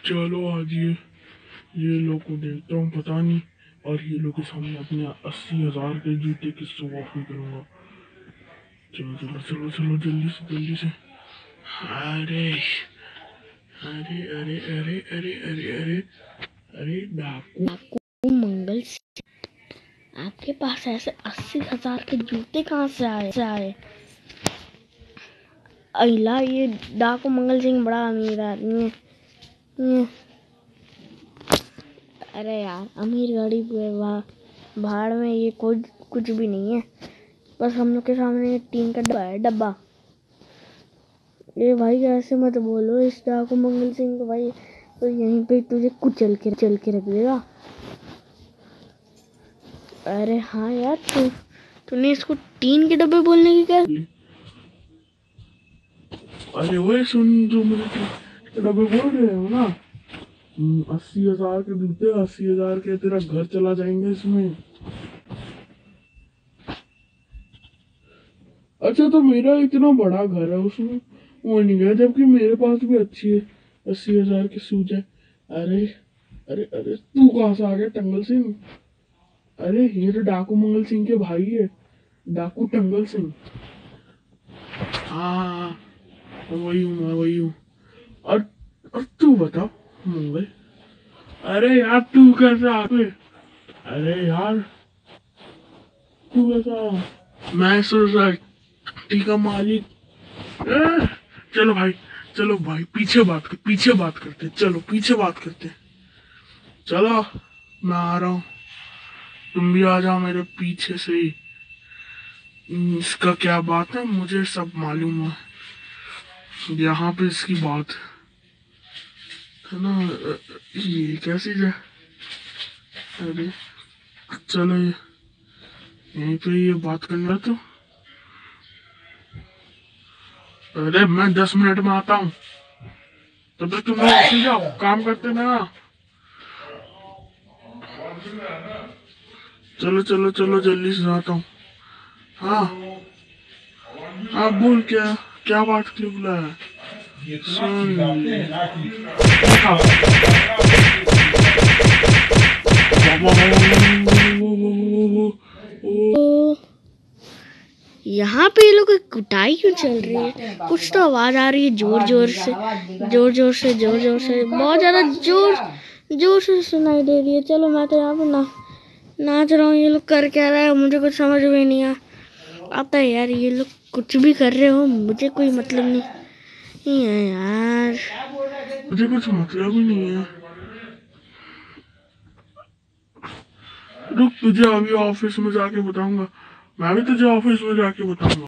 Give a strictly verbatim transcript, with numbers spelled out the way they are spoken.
चलो आज ये ये लोग को देखता हूँ, पता नहीं। और ये लोग के सामने अपने अस्सी हजार के जूते की शो ऑफ भी करूंगा। चलो चलो चलो चलो जल्दी से जल्दी से। अरे अरे अरे अरे अरे अरे अरे अरे डाकू डाकू मंगल सिंह, आपके पास ऐसे अस्सी हजार के जूते कहाँ से आए से आए अला ये डाकू मंगल सिंह बड़ा अमीर आदमी है। अरे यार अमीर गरीब भाड़ में ये कुछ कुछ भी नहीं है। बस हम लोग के सामने टीन का डब्बा है, डब्बा। ये भाई ऐसे मत बोलो इस डाकू मंगल सिंह को भाई, तो यहीं पे तुझे कुचल के चल के रख देगा। अरे हाँ यार, तू तूने इसको टीन के डब्बे बोलने की क्या? अरे वही सुन जो मुझे डब्बे बोल रहे हो ना, अस्सी हजार के जूते, अस्सी हजार के तेरा घर चला जाएंगे इसमें। अच्छा तो मेरा इतना बड़ा घर है उसमें वो नहीं गया, जबकि मेरे पास भी अच्छी है अस्सी हजार की सूज है। अरे अरे अरे तू कहाँ से आ गया टंगल सिंह? अरे ये तो डाकू मंगल सिंह के भाई है, डाकू टंगल सिंह। हाँ वही हूँ, मैं वही हूँ। और और तू बता मंगल, अरे यार तू कैसे आ गए? अरे यार तू कैसा? मैं सोसाइटी का मालिक। ए, चलो भाई चलो भाई पीछे बात कर पीछे बात करते चलो पीछे बात करते। चलो मैं आ रहा हूँ, तुम भी आ जाओ मेरे पीछे से ही। इसका क्या बात है मुझे सब मालूम है, यहाँ पे इसकी बात है ना। ये कैसी है? अरे चलो यहीं पे ये बात करना तो। अरे मैं दस मिनट में आता हूँ, तब तक तुम लोग जाओ काम करते ना। चलो चलो चलो जल्दी से आता हूँ। हाँ हाँ बोल, क्या क्या बात के लिए बुलाया है? सुन यहाँ पे ये लोग कुटाई क्यों चल रही है? कुछ तो आवाज आ रही है जोर जोर से जोर जोर से जोर जोर से बहुत ज्यादा जोर जोर से सुनाई दे रही है। चलो मैं तो यहाँ पे ना नाच रहा हूँ, ये लोग कर क्या रहा है मुझे कुछ समझ में नहीं आ आता है यार। ये लोग कुछ भी कर रहे हो मुझे कोई मतलब नहीं नहीं है यार, मुझे कुछ मतलब ही नहीं है। रुक तुझे अभी ऑफिस में जाके बताऊंगा, मैं भी तुझे ऑफिस में जाके बताऊंगा।